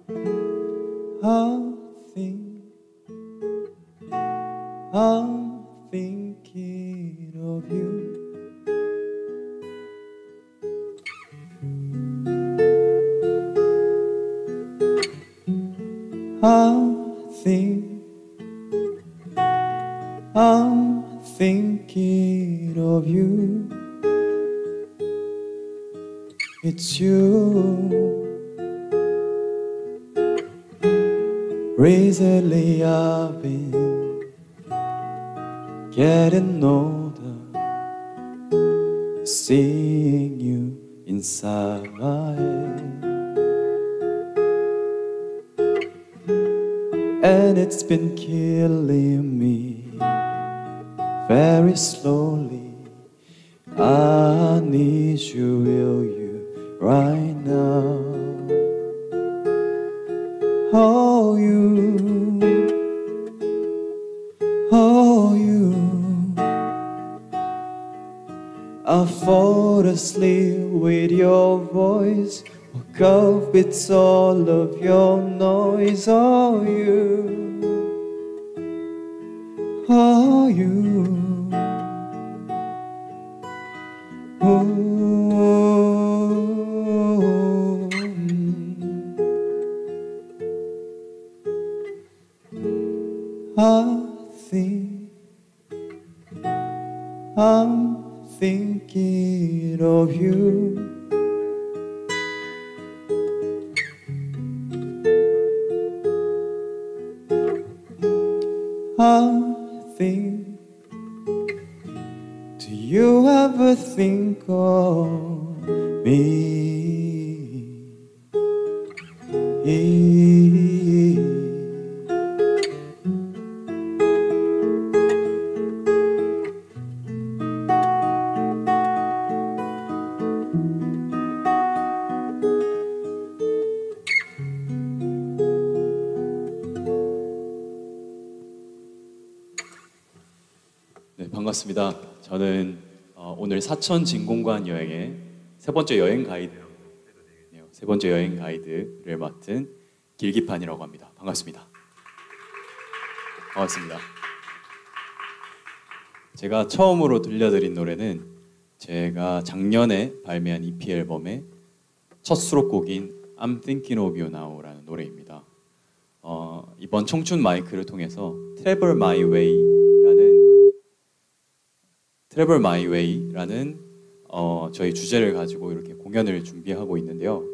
I'm thinking of you. I'm thinking of you. It's you. Recently I've been getting older, seeing you inside my head, and it's been killing me very slowly. I need you, will you, right now. Oh, you, oh, you. I fall asleep with your voice, woke up with all of your noise. Oh, you, oh, you. I'm thinking of you. Do you ever think of me? 네, 반갑습니다. 저는 오늘 사천 진공관 여행의 세 번째 여행 가이드를 맡은 길기판이라고 합니다. 반갑습니다. 반갑습니다. 제가 처음으로 들려드린 노래는 제가 작년에 발매한 EP 앨범의 첫 수록곡인 I'm Thinking of You Now라는 노래입니다. 이번 청춘 마이크를 통해서 Travel My Way라는 저희 주제를 가지고 이렇게 공연을 준비하고 있는데요.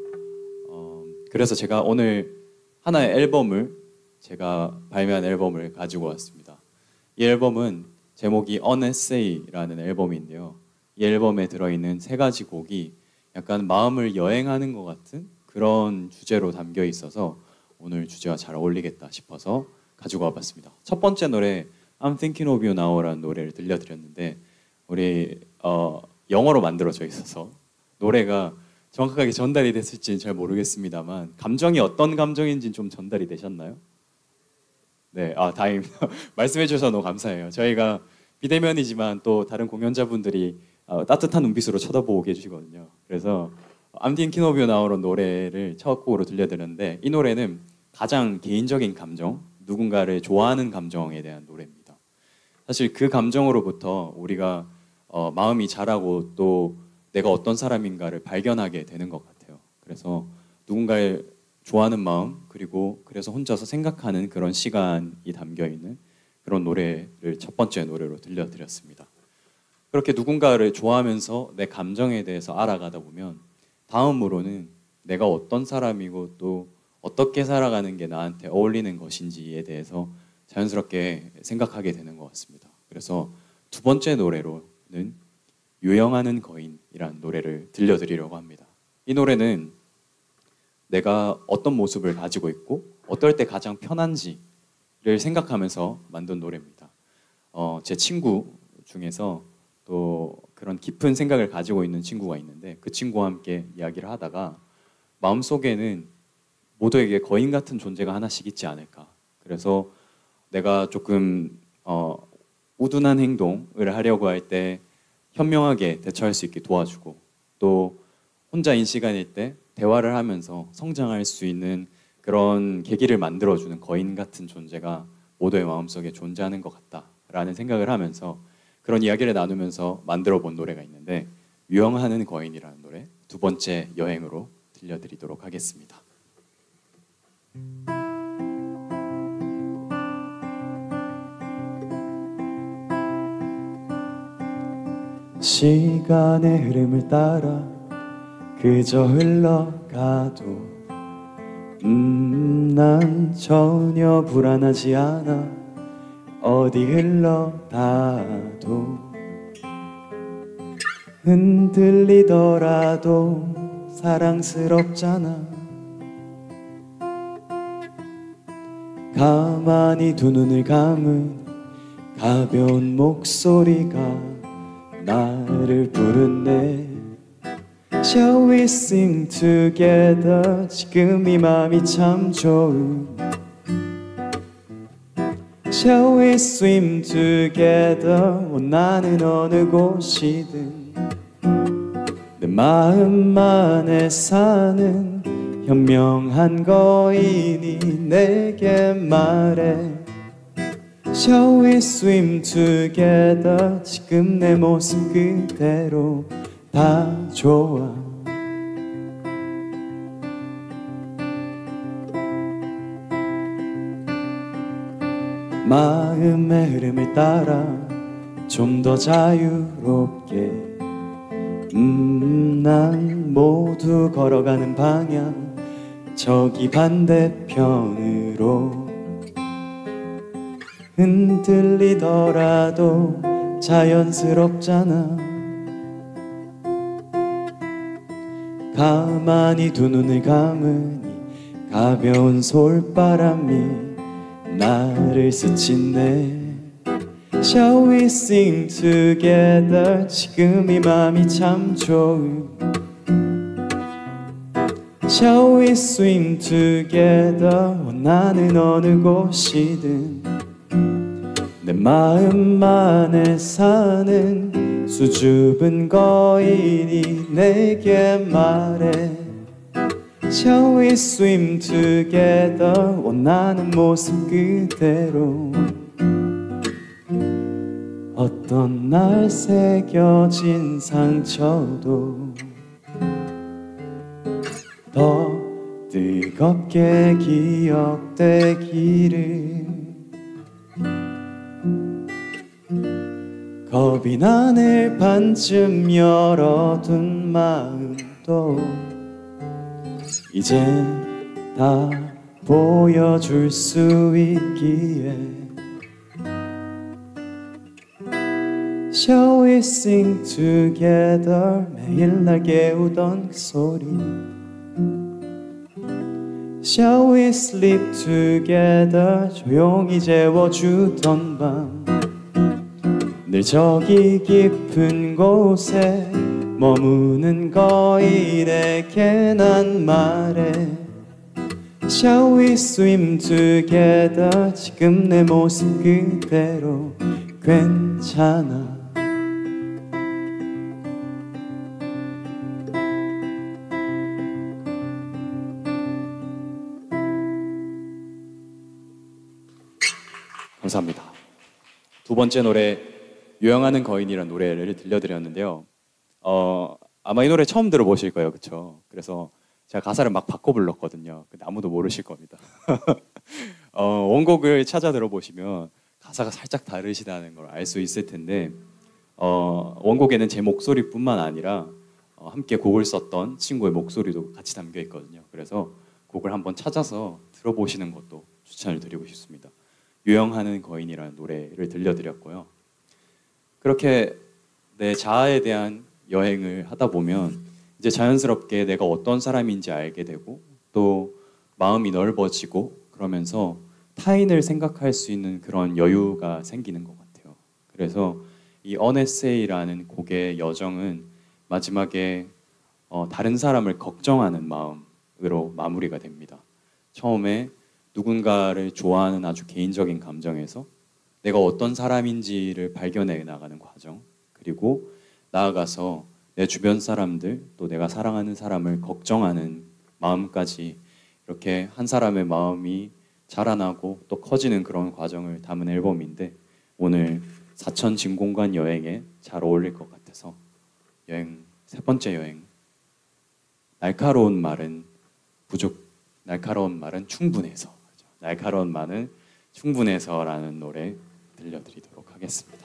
그래서 제가 오늘 하나의 앨범을, 제가 발매한 앨범을 가지고 왔습니다. 이 앨범은 제목이 An Essay라는 앨범인데요. 이 앨범에 들어있는 세 가지 곡이 약간 마음을 여행하는 것 같은 그런 주제로 담겨 있어서 오늘 주제와 잘 어울리겠다 싶어서 가지고 와봤습니다. 첫 번째 노래 I'm Thinking of You Now라는 노래를 들려드렸는데 우리 영어로 만들어져 있어서 노래가 정확하게 전달이 됐을지는 잘 모르겠습니다만 감정이 어떤 감정인지는 좀 전달이 되셨나요? 네, 다행입니다. 말씀해 주셔서 너무 감사해요. 저희가 비대면이지만 또 다른 공연자분들이 따뜻한 눈빛으로 쳐다보고 계시거든요. 그래서 I'm Thinking of You Now라는 노래를 첫 곡으로 들려드렸는데 이 노래는 가장 개인적인 감정, 누군가를 좋아하는 감정에 대한 노래입니다. 사실 그 감정으로부터 우리가 마음이 자라고 또 내가 어떤 사람인가를 발견하게 되는 것 같아요. 그래서 누군가를 좋아하는 마음, 그리고 그래서 혼자서 생각하는 그런 시간이 담겨있는 그런 노래를 첫 번째 노래로 들려드렸습니다. 그렇게 누군가를 좋아하면서 내 감정에 대해서 알아가다 보면 다음으로는 내가 어떤 사람이고 또 어떻게 살아가는 게 나한테 어울리는 것인지에 대해서 자연스럽게 생각하게 되는 것 같습니다. 그래서 두 번째 노래로는 유영하는 거인이라는 노래를 들려드리려고 합니다. 이 노래는 내가 어떤 모습을 가지고 있고 어떨 때 가장 편한지를 생각하면서 만든 노래입니다. 제 친구 중에서 또 그런 깊은 생각을 가지고 있는 친구가 있는데 그 친구와 함께 이야기를 하다가 마음속에는 모두에게 거인 같은 존재가 하나씩 있지 않을까. 그래서 내가 조금 우둔한 행동을 하려고 할 때 현명하게 대처할 수 있게 도와주고 또 혼자인 시간일 때 대화를 하면서 성장할 수 있는 그런 계기를 만들어주는 거인 같은 존재가 모두의 마음속에 존재하는 것 같다라는 생각을 하면서 그런 이야기를 나누면서 만들어 본 노래가 있는데 유영하는 거인이라는 노래 두 번째 여행으로 들려드리도록 하겠습니다. 시간의 흐름을 따라 그저 흘러가도 난 전혀 불안하지 않아. 어디 흘러가도 흔들리더라도 사랑스럽잖아. 가만히 두 눈을 감은 가벼운 목소리가 나를 부르네. Shall we sing together? 지금 이 맘이 참 좋은. Shall we swim together? 원하는 어느 곳이든 내 마음 안에 사는 현명한 거인이 내게 말해. Shall we swim together? 지금 내 모습 그대로 다 좋아. 마음의 흐름을 따라 좀 더 자유롭게 난 모두 걸어가는 방향 저기 반대편으로. 흔들리더라도 자연스럽잖아. 가만히 두 눈을 감으니 가벼운 솔바람이 나를 스치네. Shall we sing together? 지금 이 맘이 참 좋은. Shall we swim together? 원하는 어느 곳이든 내 마음 안에 사는 수줍은 거인이 내게 말해. Shall we swim together? 원하는 모습 그대로. 어떤 날 새겨진 상처도 더 뜨겁게 기억되기를. 겁이 나늘 반쯤 열어둔 마음도 이제 다 보여줄 수 있기에. Shall we sing together? 매일 날 깨우던 그 소리. Shall we sleep together? 조용히 재워주던 밤. 늘 저기 깊은 곳에 머무는 거인에게 난 말해. Shall we swim together? 지금 내 모습 그대로 괜찮아. 감사합니다. 두 번째 노래 유영하는 거인이라는 노래를 들려드렸는데요. 아마 이 노래 처음 들어보실 거예요, 그렇죠? 그래서 제가 가사를 막 바꿔 불렀거든요. 근데 아무도 모르실 겁니다. 원곡을 찾아 들어보시면 가사가 살짝 다르시다는 걸 알 수 있을 텐데 원곡에는 제 목소리뿐만 아니라 함께 곡을 썼던 친구의 목소리도 같이 담겨 있거든요. 그래서 곡을 한번 찾아서 들어보시는 것도 추천을 드리고 싶습니다. 유영하는 거인이라는 노래를 들려드렸고요. 그렇게 내 자아에 대한 여행을 하다 보면 이제 자연스럽게 내가 어떤 사람인지 알게 되고 또 마음이 넓어지고 그러면서 타인을 생각할 수 있는 그런 여유가 생기는 것 같아요. 그래서 이 Unesay라는 곡의 여정은 마지막에 다른 사람을 걱정하는 마음으로 마무리가 됩니다. 처음에 누군가를 좋아하는 아주 개인적인 감정에서 내가 어떤 사람인지를 발견해 나가는 과정, 그리고 나아가서 내 주변 사람들 또 내가 사랑하는 사람을 걱정하는 마음까지 이렇게 한 사람의 마음이 자라나고 또 커지는 그런 과정을 담은 앨범인데 오늘 사천 진공관 여행에 잘 어울릴 것 같아서 세 번째 여행 날카로운 말은 충분해서 날카로운 말은 충분해서라는 노래 들려드리도록 하겠습니다.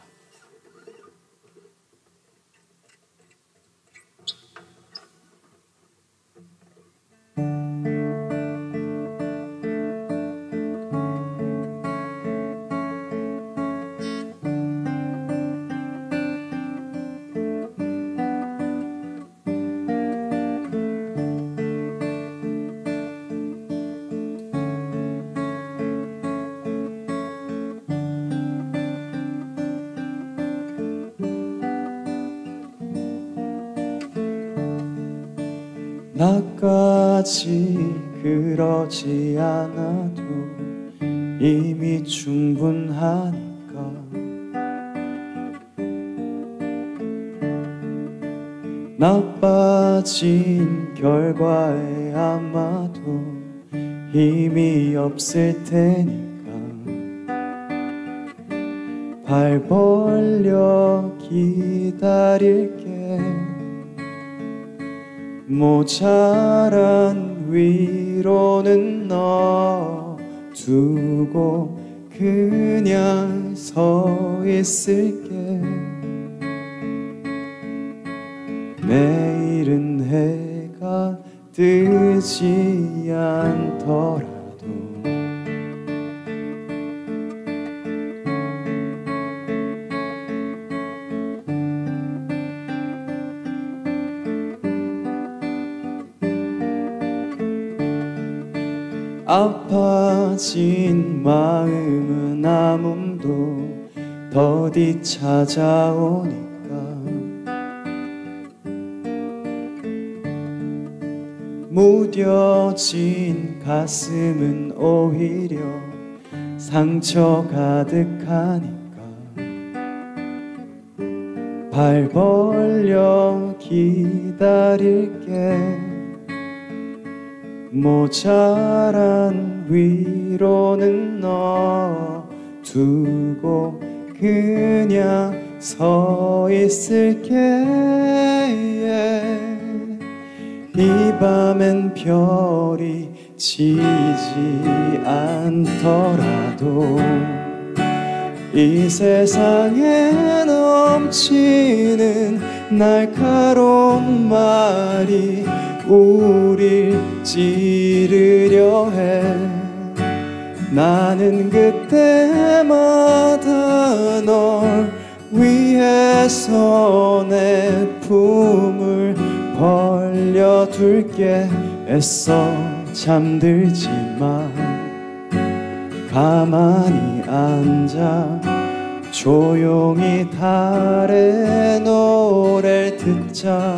나까지 그러지 않아도 이미 충분하니까 나빠진 결과에 아마도 힘이 없을 테니까 발 벌려 기다릴게 모자란 위로는 너 두고 그냥 서 있을게 내일은 해가 뜨지 않더라도 아파진 마음은 아픔도 더디 찾아오니까 무뎌진 가슴은 오히려 상처 가득하니까 발 벌려 기다릴게 모자란 위로는 너 두고 그냥 서 있을게 이 밤엔 별이 지지 않더라도 이 세상에 넘치는 날카로운 말이 우릴 찌르려 해 나는 그때마다 널 위해서 내 품을 벌려둘게 애써 잠들지 마 가만히 앉아 조용히 달의 노래를 듣자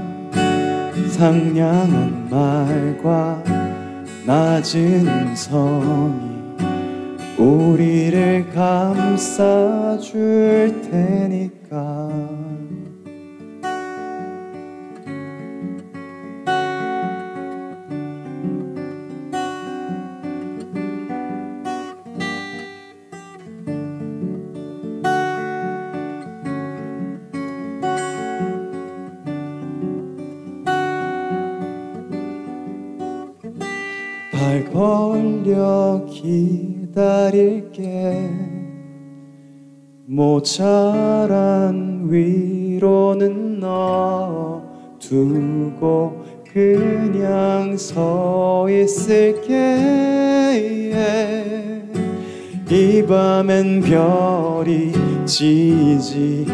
상냥한 말과 낮은 음성이 우리를 감싸줄 테니까 발 벌려 기다릴게 모자란 위로는 너 두고 그냥 서 있을게 이 밤엔 별이 지지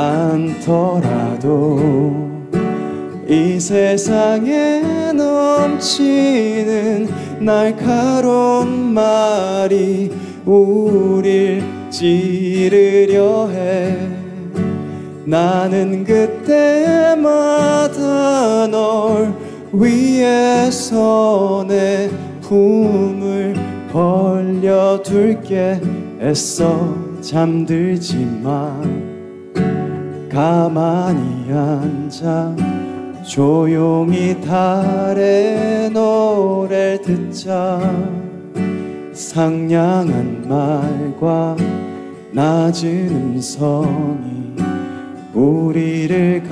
않더라도 이 세상에 넘치는 날카로운 말이 우릴 찌르려 해 나는 그때마다 널 위해서 내 품을 벌려둘게 애써 잠들지 마 가만히 앉아 조용히 달의 노 노래를 듣자. 상냥한 말과 낮은 음성이 우리를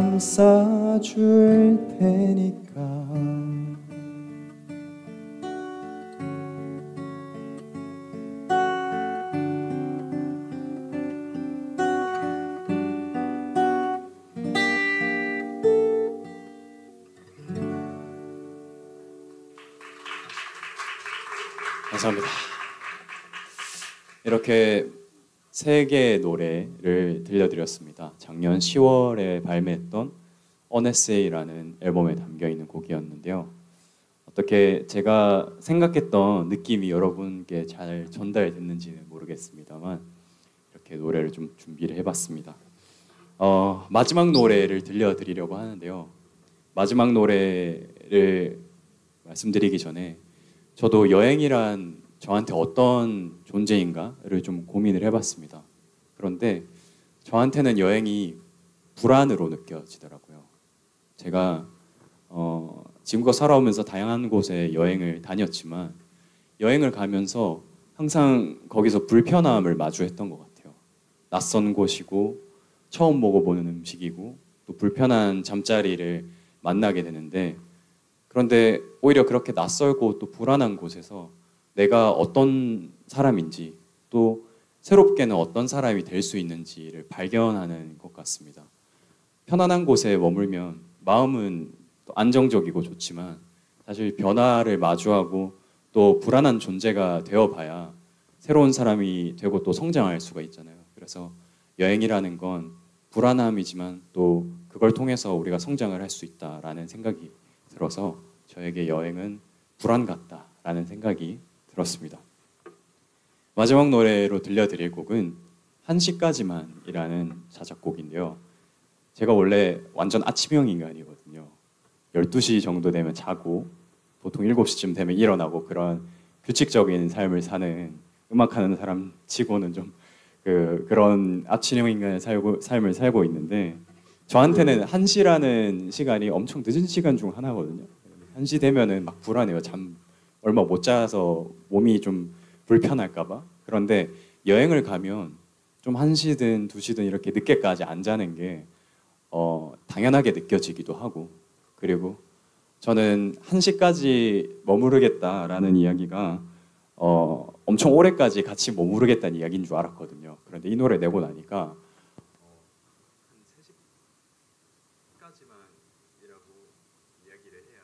감싸줄 테니까. 감사합니다. 이렇게 세 개의 노래를 들려드렸습니다. 작년 10월에 발매했던 Honestly라는 앨범에 담겨있는 곡이었는데요. 어떻게 제가 생각했던 느낌이 여러분께 잘 전달됐는지는 모르겠습니다만 이렇게 노래를 좀 준비를 해봤습니다. 마지막 노래를 들려드리려고 하는데요. 마지막 노래를 말씀드리기 전에 저도 여행이란 저한테 어떤 존재인가를 좀 고민을 해봤습니다. 그런데 저한테는 여행이 불안으로 느껴지더라고요. 제가 지금껏 살아오면서 다양한 곳에 여행을 다녔지만 여행을 가면서 항상 거기서 불편함을 마주했던 것 같아요. 낯선 곳이고 처음 먹어보는 음식이고 또 불편한 잠자리를 만나게 되는데, 그런데 오히려 그렇게 낯설고 또 불안한 곳에서 내가 어떤 사람인지 또 새롭게는 어떤 사람이 될 수 있는지를 발견하는 것 같습니다. 편안한 곳에 머물면 마음은 또 안정적이고 좋지만 사실 변화를 마주하고 또 불안한 존재가 되어봐야 새로운 사람이 되고 또 성장할 수가 있잖아요. 그래서 여행이라는 건 불안함이지만 또 그걸 통해서 우리가 성장을 할 수 있다라는 생각이 들어서 저에게 여행은 불안 같다라는 생각이 들었습니다. 마지막 노래로 들려드릴 곡은 1시까지만이라는 자작곡인데요. 제가 원래 완전 아침형 인간이거든요. 12시 정도 되면 자고 보통 7시쯤 되면 일어나고 그런 규칙적인 삶을 사는 음악하는 사람 치고는 좀 그런 아침형 인간의 삶을 살고 있는데, 저한테는 1시라는 시간이 엄청 늦은 시간 중 하나거든요. 1시 되면은 막 불안해요. 잠 얼마 못 자서 몸이 좀 불편할까 봐. 그런데 여행을 가면 좀 1시든 2시든 이렇게 늦게까지 안 자는 게 당연하게 느껴지기도 하고, 그리고 저는 1시까지 머무르겠다라는 이야기가 엄청 오래까지 같이 머무르겠다는 이야기인 줄 알았거든요. 그런데 이 노래 내고 나니까 한 3시까지만이라고 이야기를 해야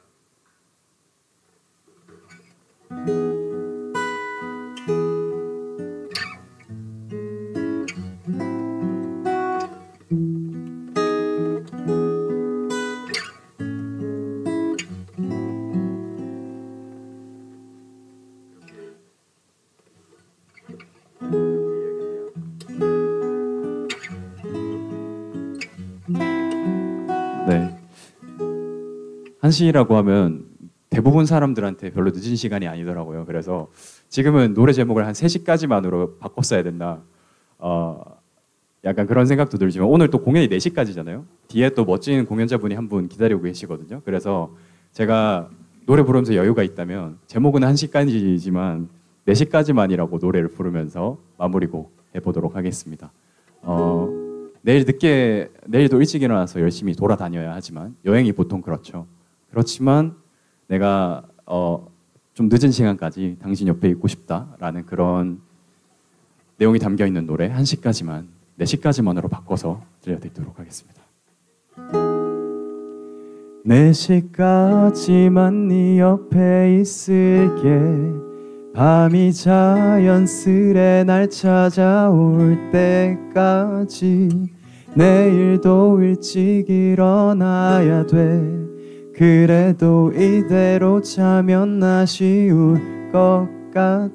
네. 1시라고 하면 대부분 사람들한테 별로 늦은 시간이 아니더라고요. 그래서 지금은 노래 제목을 한 3시까지만으로 바꿨어야 된다. 약간 그런 생각도 들지만 오늘 또 공연이 4시까지잖아요. 뒤에 또 멋진 공연자분이 한 분 기다리고 계시거든요. 그래서 제가 노래 부르면서 여유가 있다면 제목은 1시까지지만 4시까지만이라고 노래를 부르면서 마무리곡 해보도록 하겠습니다. 내일도 일찍 일어나서 열심히 돌아다녀야 하지만 여행이 보통 그렇죠. 그렇지만 내가 좀 늦은 시간까지 당신 옆에 있고 싶다라는 그런 내용이 담겨 있는 노래 1시까지만 4시까지만으로 바꿔서 들려드리도록 하겠습니다. 4시까지만 네 옆에 있을게. 밤이 자연스레 날 찾아올 때까지 내일도 일찍 일어나야 돼. 그래도 이대로 자면 아쉬울 것 같아.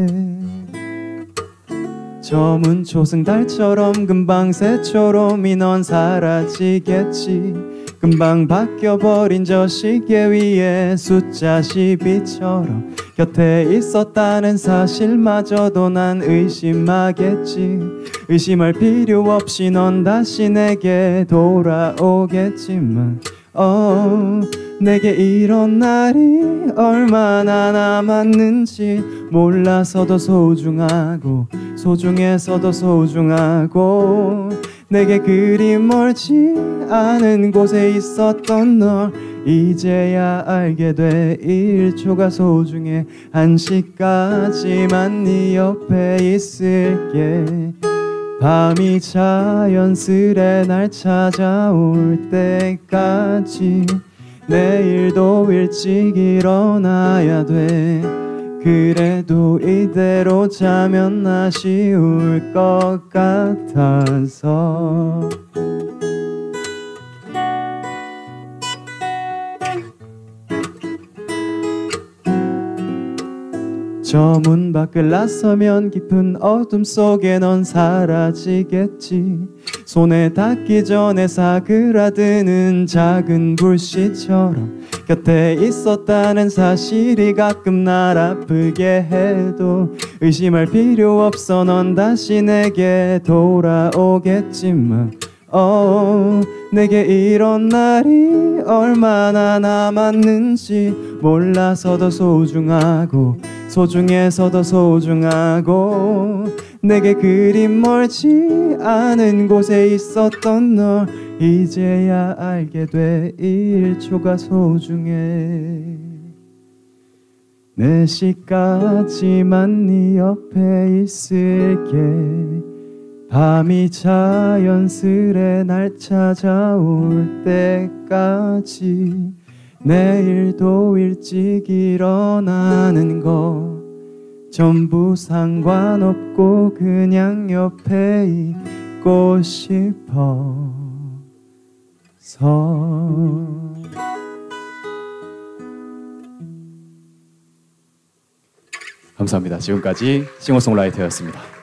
저문 초승달처럼 금방 새초롬이 넌 사라지겠지. 금방 바뀌어버린 저 시계 위에 숫자 12처럼 곁에 있었다는 사실마저도 난 의심하겠지. 의심할 필요 없이 넌 다시 내게 돌아오겠지만 내게 이런 날이 얼마나 남았는지 몰라서도 소중하고 소중해서도 소중하고 내게 그리 멀지 않은 곳에 있었던 널 이제야 알게 돼 1초가 소중해 1시까지만 네 옆에 있을게 밤이 자연스레 날 찾아올 때까지 내일도 일찍 일어나야 돼 그래도 이대로 자면 아쉬울 것 같아서 저 문 밖을 나서면 깊은 어둠 속에 넌 사라지겠지 손에 닿기 전에 사그라드는 작은 불씨처럼 곁에 있었다는 사실이 가끔 날 아프게 해도 의심할 필요 없어 넌 다시 내게 돌아오겠지만 내게 이런 날이 얼마나 남았는지 몰라서도 소중하고 소중해서도 소중하고 내게 그리 멀지 않은 곳에 있었던 널 이제야 알게 돼 1초가 소중해 4시까지만 네 옆에 있을게 밤이 자연스레 날 찾아올 때까지 내일도 일찍 일어나는 거 전부 상관없고 그냥 옆에 있고 싶어서 감사합니다. 지금까지 싱어송라이터였습니다.